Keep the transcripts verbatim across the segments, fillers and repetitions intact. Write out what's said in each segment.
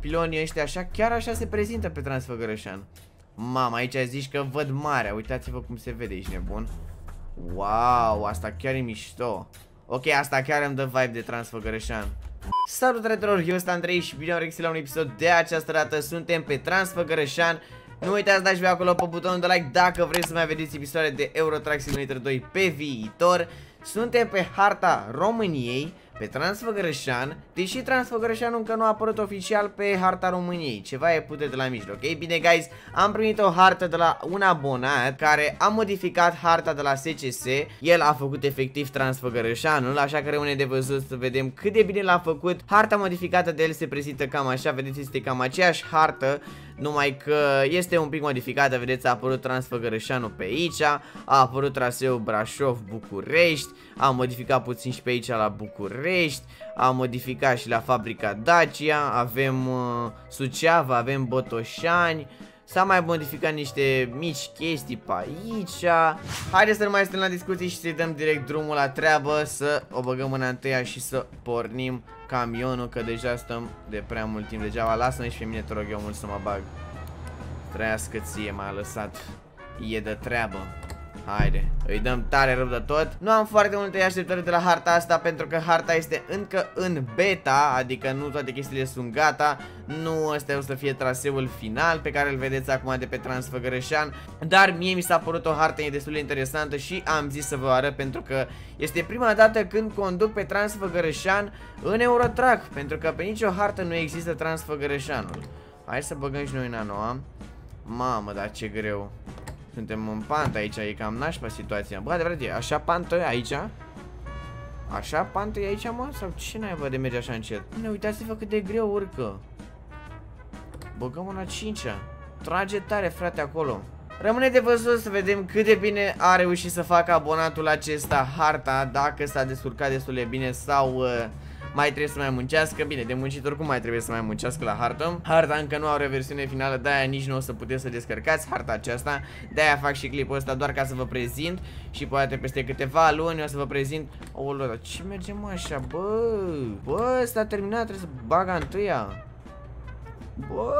pilonii ăștia așa, chiar așa se prezintă pe Transfăgărășan. Mama, aici zici că văd marea. Uitați-vă cum se vede, ești nebun. Wow, asta chiar e mișto. Ok, asta chiar îmi dă vibe de Transfăgărășan. Salut, retrolor, eu sunt Andrei și bine am regăsit la un episod. De această dată suntem pe Transfăgărășan. Nu uitați, dați voi acolo pe butonul de like dacă vreți să mai vedeți episoade de Euro Truck Simulator doi pe viitor. Suntem pe harta României, pe Transfăgărășan, deși Transfăgărășanul încă nu a apărut oficial pe harta României. Ceva e putet de la mijloc. Ei bine, guys, am primit o hartă de la un abonat care a modificat harta de la S C S. El a făcut efectiv Transfăgărășanul, așa că rămâne de văzut să vedem cât de bine l-a făcut. Harta modificată de el se prezintă cam așa, vedeți, este cam aceeași hartă, numai că este un pic modificată. Vedeți, a apărut Transfăgărășanul pe aici, a apărut traseul Brașov-București, a modificat puțin și pe aici la București, a modificat și la fabrica Dacia, avem uh, Suceava, avem Botoșani, s-a mai modificat niște mici chestii pe aici. Haideți să nu mai stăm la discuții și să-i dăm direct drumul la treabă, să o băgăm în întâia și să pornim camionul, că deja stăm de prea mult timp degeaba. Lasă-mă și pe mine, te rog eu mult, să mă bag. Trăiască ție, m-a lăsat, e de treabă. Haide, îi dăm tare rău de tot. Nu am foarte multe așteptări de la harta asta, pentru că harta este încă în beta, adică nu toate chestiile sunt gata. Nu ăsta o să fie traseul final pe care îl vedeți acum de pe Transfăgărășan. Dar mie mi s-a părut o hartă destul de interesantă și am zis să vă arăt, pentru că este prima dată când conduc pe Transfăgărășan în Euro Truck, pentru că pe nicio hartă nu există Transfăgărășanul. Hai să băgăm și noi nanoa. Mamă, dar ce greu. Suntem în pantă aici, e cam nașpa situația. Bă, adevărat, e așa pantă e aici? Așa pantă e aici, mă? Sau ce naiba de merge așa încet? Ne uitați-vă cât de greu urcă. Băgăm una cincea. Trage tare, frate, acolo. Rămâne de văzut să vedem cât de bine a reușit să facă abonatul acesta harta, dacă s-a descurcat destul de bine sau... Uh, mai trebuie să mai muncească. Bine, de muncit oricum mai trebuie să mai muncească la hartă. Harta încă nu are versiune finală, de-aia nici nu o să puteți să descărcați harta aceasta. De-aia fac și clipul ăsta doar ca să vă prezint. Și poate peste câteva luni o să vă prezint. Oulă, dar ce merge mă așa? Bă, bă, s-a terminat, trebuie să baga întâia. Bă,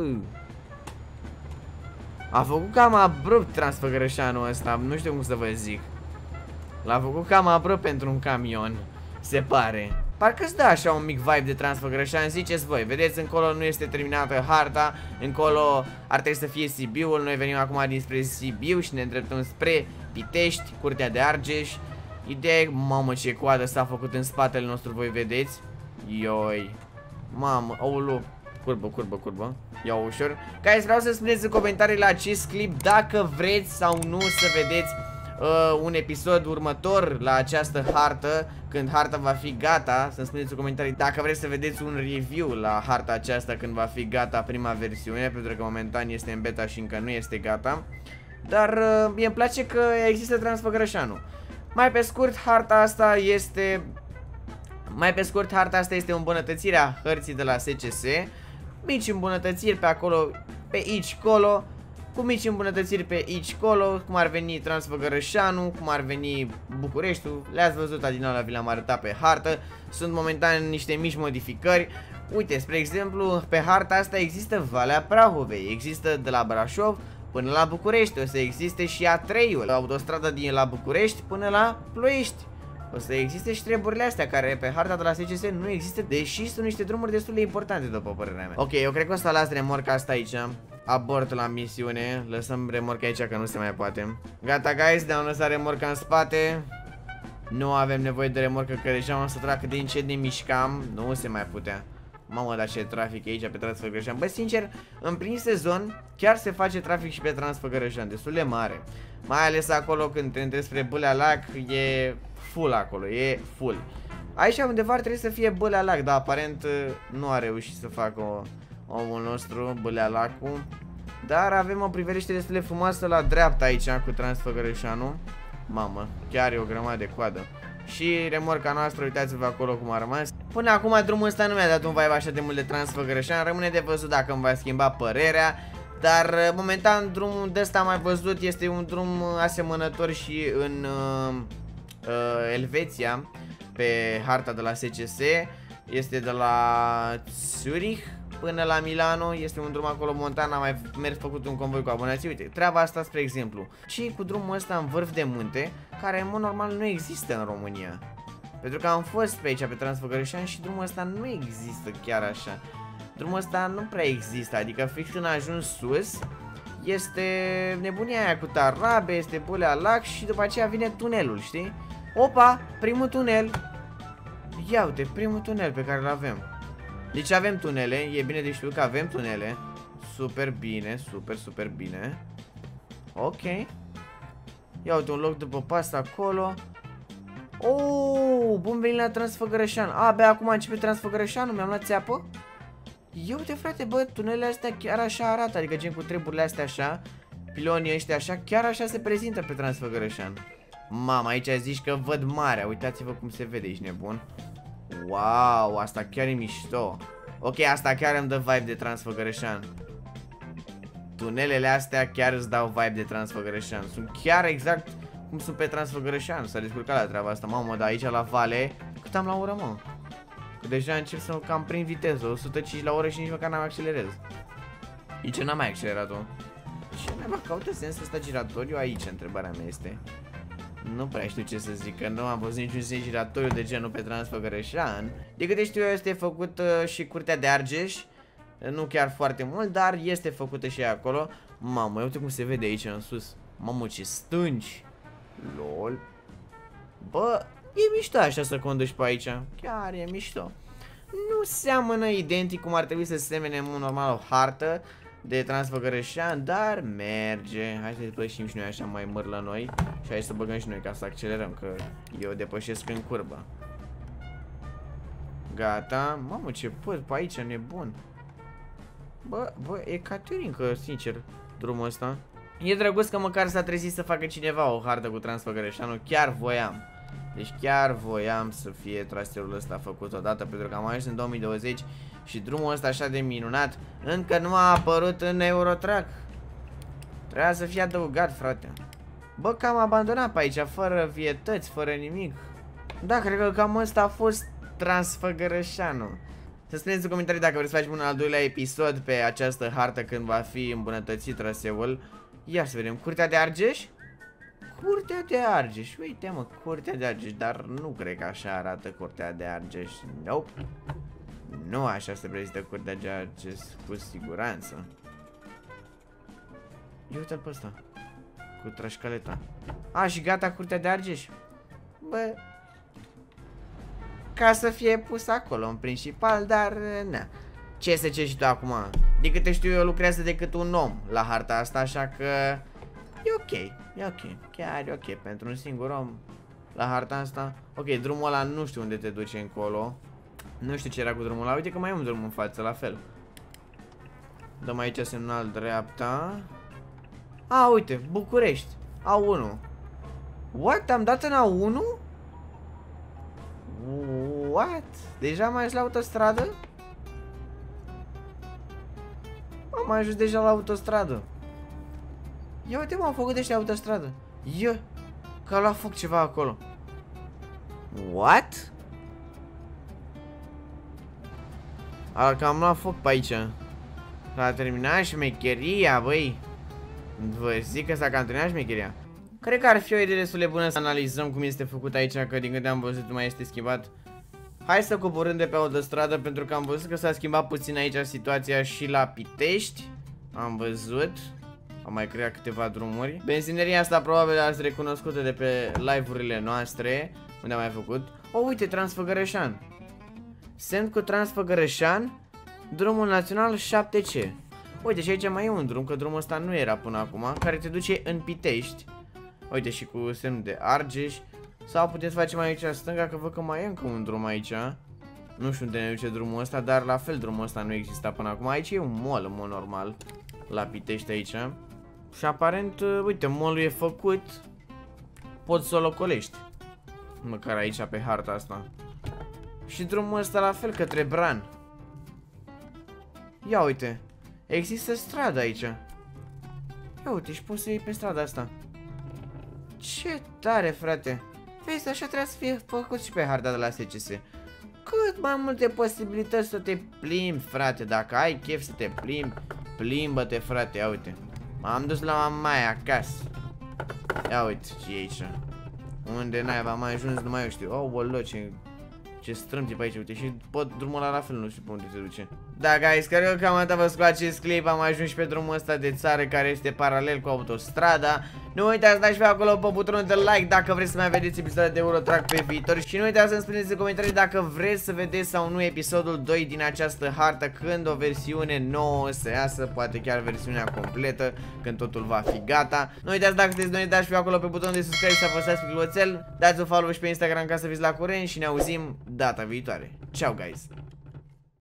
a făcut cam abrupt Transfăgărășanul ăsta, nu știu cum să vă zic. L-a făcut cam abrupt pentru un camion, se pare. Parcă-ți dă așa un mic vibe de Transfăgărășan, ziceți voi. Vedeți, încolo nu este terminată harta, încolo ar trebui să fie Sibiul. Noi venim acum dinspre Sibiu și ne îndreptăm spre Pitești, Curtea de Argeș. Ideea e, mamă, ce coadă s-a făcut în spatele nostru, voi vedeți. Ioi, mamă, aulu, curbă, curbă, curbă. Ia ușor. Guys, vreau să spuneți în comentarii la acest clip dacă vreți sau nu să vedeți Uh, un episod următor la această hartă, când harta va fi gata. Să-mi spuneți în comentarii dacă vreți să vedeți un review la harta aceasta când va fi gata prima versiune, pentru că momentan este în beta și încă nu este gata. Dar uh, mie îmi place că există Transfăgărășanul. Mai pe scurt, harta asta este Mai pe scurt, harta asta este o îmbunătățire a hărții de la S C S. Mici îmbunătățiri pe acolo, pe aici, colo, cu mici îmbunătățiri pe aici, colo, cum ar veni Transfăgărășanul, cum ar veni Bucureștiul. Le-ați văzut adinaua, vi l-am arătat pe hartă. Sunt momentan niște mici modificări. Uite, spre exemplu, pe harta asta există Valea Prahovei. Există de la Brașov până la București. O să existe și A trei-ul, autostrada din la București până la Ploiești. O să existe și treburile astea care pe harta de la S C S nu există, deși sunt niște drumuri destul de importante, după părerea mea. Ok, eu cred că o să las remorca asta aici. Abort la misiune. Lăsăm remorca aici că nu se mai poate. Gata, guys, ne-am lăsat remorca în spate. Nu avem nevoie de remorcă, că deja am să trag cât de încet ne mișcam. Nu se mai putea. Mamă, dar ce trafic e aici pe Transfăgărășan. Bă, sincer, în plin sezon chiar se face trafic și pe Transfăgărășan, destul de mare. Mai ales acolo când te întrebi spre Bâlea Lac, e full acolo, e full. Aici undeva ar trebui să fie Bâlea Lac, dar aparent nu a reușit să facă o, omul nostru, Bâlea Lacu. Dar avem o priveliște destul de frumoasă la dreapta aici cu Transfăgărășanul. Mamă, chiar e o grămadă de coadă. Și remorca noastră, uitați-vă acolo cum a rămas. Până acum drumul ăsta nu mi-a dat un vibe așa de mult de Transfăgărășan. Rămâne de văzut dacă îmi va schimba părerea. Dar momentan drumul de ăsta mai văzut este un drum asemănător și în uh, uh, Elveția, pe harta de la S C S. Este de la Zurich până la Milano. Este un drum acolo montan, am mai mers făcut un convoi cu abonații. Uite, treaba asta, spre exemplu. Și cu drumul ăsta în vârf de munte, care în mod normal nu există în România. Pentru că am fost pe aici, pe Transfăgărășan, și drumul ăsta nu există chiar așa. Drumul ăsta nu prea există, adică fix când ajungi sus, este nebunia aia cu Tarabe, este Bulea Lac și după aceea vine tunelul, știi? Opa, primul tunel. Ia uite, primul tunel pe care îl avem. Deci avem tunele, e bine de știut că avem tunele. Super bine, super, super bine. Ok. Ia uite un loc după pas acolo. Oh, bun venit la Transfăgărășan. A, abia acum începe Transfăgărășanul, mi-am luat țeapă. Ia uite, frate, bă, tunelele astea chiar așa arată, adică gen cu treburile astea așa, pilonii ăștia așa, chiar așa se prezintă pe Transfăgărășan. Mama, aici zici că văd marea, uitați-vă cum se vede, ești nebun. Wow, asta chiar e mișto. Ok, asta chiar îmi dă vibe de Transfăgărășan. Tunelele astea chiar îți dau vibe de Transfăgărășan. Sunt chiar exact cum sunt pe Transfăgărășan. S-a descurcat la treaba asta, mamă, dar aici la vale, cât am la oră, mă? Că deja încep să cam prind viteză, o sută cinci la oră și nici măcar n-am accelerez. Aici n-am mai accelerat-o. Ce neba caută sensul ăsta giratoriu aici, întrebarea mea este. Nu prea știu ce să zic, că nu am văzut niciun sens giratoriu de genul pe Transfăgărășan. De câte știu eu, este făcut uh, și Curtea de Argeș. Nu chiar foarte mult, dar este făcută și acolo. Mamă, uite cum se vede aici în sus. Mamă, ce stânci. Lol. Bă, e mișto așa să conduci pe aici. Chiar e mișto. Nu seamănă identic cum ar trebui să semene în mod normal o hartă de Transfăgărășan, dar merge. Hai să depășim și noi așa mai măr la noi. Și hai să băgăm și noi ca să accelerăm, că eu depășesc în curbă. Gata. Mamă, ce pot pe aici, nebun. Bă, bă, e caterincă, sincer, drumul ăsta. E drăguț că măcar s-a trezit să facă cineva o hartă cu Transfăgărășanul. Chiar voiam. Deci chiar voiam să fie traseul ăsta făcut odată, pentru că am ajuns în două mii douăzeci și drumul ăsta așa de minunat încă nu a apărut în Eurotrack. Trebuia să fie adăugat, frate. Bă, că am abandonat pe aici, fără vietăți, fără nimic. Da, cred că cam ăsta a fost Transfăgărășanul. Să spuneți în comentarii dacă vreți să facem un al doilea episod pe această hartă când va fi îmbunătățit traseul. Ia să vedem, Curtea de Argeș? Curtea de Argeș, uite mă, Curtea de Argeș, dar nu cred că așa arată Curtea de Argeș. Nope. Nu așa se prezintă Curtea de Argeș, cu siguranță. Ia uite-l pe ăsta, cu trașcaleta. A, și gata Curtea de Argeș. Bă, ca să fie pus acolo în principal, dar na. Ce să ce și tu acum? De câte știu eu, lucrează decât un om la harta asta, așa că e ok, e ok, chiar e ok pentru un singur om la harta asta. Ok, drumul ăla nu știu unde te duce încolo. Nu știu ce era cu drumul ăla, uite că mai e un drum în față, la fel. Dăm aici semnal dreapta. A, uite, București, A unu. What? Am dat în A unu? What? Deja mai ești la autostradă? Am ajuns deja la autostradă. Ia uite, m-am făcut deja autostradă. Ia, că a luat foc ceva acolo. What? A, că am luat foc pe aici. S-a terminat șmecheria, băi. Vă zic că s-a cam terminat șmecheria. Cred că ar fi o idee destul de bună să analizăm cum este făcut aici, că din câte am văzut mai este schimbat. Hai să coborâm de pe autostradă, pentru că am văzut că s-a schimbat puțin aici situația și la Pitești. Am văzut. Am mai creat câteva drumuri. Benzineria asta probabil ați recunoscută de pe live-urile noastre, unde am mai făcut. O, uite, Transfăgărășan. Semn cu Transfăgărășan, drumul național șapte C. Uite, și aici mai e un drum, că drumul ăsta nu era până acum, care te duce în Pitești. Uite, și cu semn de Argeș. Sau putem să facem aici stânga, că văd că mai e încă un drum aici. Nu știu unde ne duce drumul ăsta, dar la fel drumul ăsta nu exista până acum. Aici e un mall, în mod normal, la Pitești aici. Și aparent, uite, mall-ul e făcut. Poți să o locolești. Măcar aici, pe harta asta. Și drumul ăsta la fel, către Bran. Ia uite, există stradă aici. Ia uite, și poți să iei pe strada asta. Ce tare, frate. Vezi, așa trebuie să fie făcut și pe harta de la S C S. cât mai multe posibilități să te plimbi, frate. Dacă ai chef să te plimbi, plimbă-te, frate. Ia uite, m-am dus la mamaia acasă. Ia uite ce e aici. Unde n-ai, am mai ajuns, nu mai eu știu. Oh, bolo, ce... Ce strâmte pe aici, uite, și pot drumul ăla la fel, nu știu pe unde se duce. Da, guys, cred că cam atât vă cu acest clip. Am ajuns și pe drumul ăsta de țară care este paralel cu autostrada. Nu uitați să dați pe acolo pe butonul de like dacă vreți să mai vedeți episoade de Eurotrack pe viitor. Și nu uitați să-mi spuneți în comentarii dacă vreți să vedeți sau nu episodul doi din această hartă, când o versiune nouă să iasă, poate chiar versiunea completă, când totul va fi gata. Nu uitați, dacă sunteți noi, dați pe acolo pe butonul de subscribe și să apăsați pe clopoțel. Dați un follow și pe Instagram ca să fiți la curent și ne auzim data viitoare. Ciao, guys!